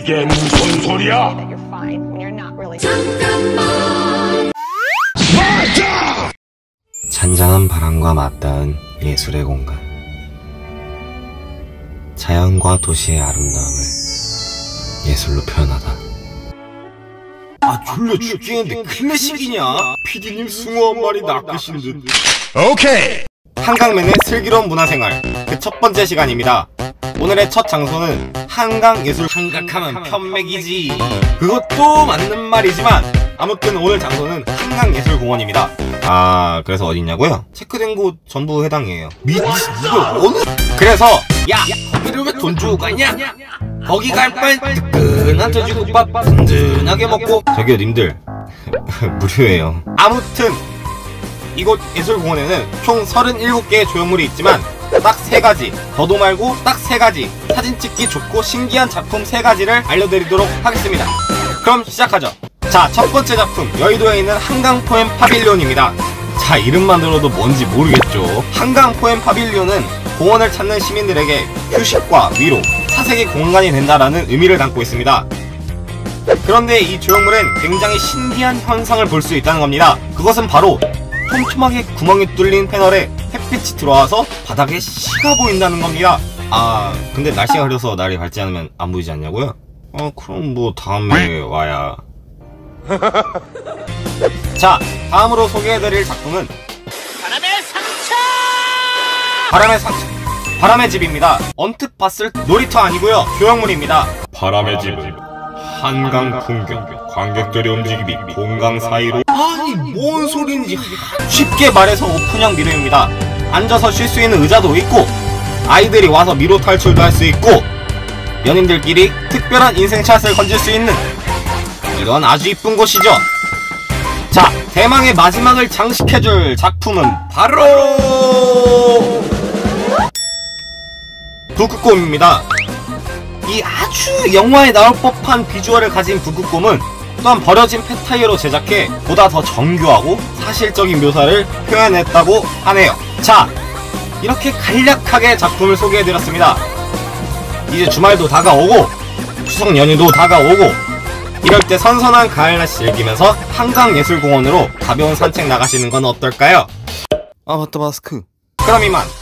이게 무슨 소리야? 잔잔한 바람과 맞닿은 예술의 공간. 자연과 도시의 아름다움을 예술로 표현하다. 졸려 죽겠는데 클래식이냐? 피디님 숭어 한 마리 낚으신 듯. 오케이! 한강맨의 슬기로운 문화생활, 그 첫 번째 시간입니다. 오늘의 첫 장소는 한강예술. 한강하면 편맥이지. 그것도 맞는 말이지만 아무튼 오늘 장소는 한강예술공원입니다. 그래서 어디냐고요? 체크된 곳 전부 해당이에요. 이걸 어느? 그래서 야, 거기를 왜 돈 주고 가냐? 거기 갈 바엔 뜨끈한 돼지국밥 든든하게 먹고. 저기요 님들 무료예요. 아무튼 이곳 예술공원에는 총 37개의 조형물이 있지만 딱 3가지, 더도 말고 딱 3가지 사진 찍기 좋고 신기한 작품 3가지를 알려드리도록 하겠습니다. 그럼 시작하죠. 자, 첫 번째 작품, 여의도에 있는 한강포엠 파빌리온입니다. 자, 이름만 들어도 뭔지 모르겠죠. 한강포엠 파빌리온은 공원을 찾는 시민들에게 휴식과 위로, 사색의 공간이 된다라는 의미를 담고 있습니다. 그런데 이 조형물엔 굉장히 신기한 현상을 볼 수 있다는 겁니다. 그것은 바로 촘촘하게 구멍이 뚫린 패널에 햇빛이 들어와서 바닥에 시가 보인다는 겁니다. 근데 날씨가 흐려서 날이 밝지 않으면 안 보이지 않냐고요? 그럼 뭐 다음에 와야. 자, 다음으로 소개해드릴 작품은 바람의 집입니다. 언뜻 봤을 놀이터 아니고요, 조형물입니다. 바람의 집은 한강 풍경, 관객들의 움직임이 동강 사이로. 뭔 소린지. 쉽게 말해서 오픈형 미로입니다. 앉아서 쉴 수 있는 의자도 있고, 아이들이 와서 미로 탈출도 할 수 있고, 연인들끼리 특별한 인생샷을 건질 수 있는 이런 아주 이쁜 곳이죠. 자, 대망의 마지막을 장식해줄 작품은 바로 북극곰입니다. 이 아주 영화에 나올 법한 비주얼을 가진 북극곰은 또한 버려진 펫타이어로 제작해 보다 더 정교하고 사실적인 묘사를 표현했다고 하네요. 자, 이렇게 간략하게 작품을 소개해드렸습니다. 이제 주말도 다가오고 추석 연휴도 다가오고 이럴 때 선선한 가을날씨 즐기면서 한강예술공원으로 가벼운 산책 나가시는 건 어떨까요? 맞다, 마스크. 그럼 이만